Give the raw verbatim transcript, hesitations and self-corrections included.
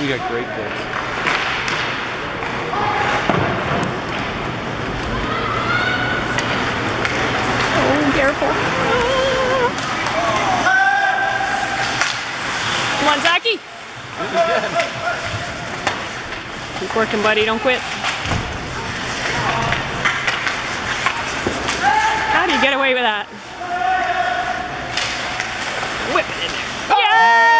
We got great kicks. Oh, careful. Come on, Zachy. Keep working, buddy. Don't quit. How do you get away with that? Whip it in there. Yeah!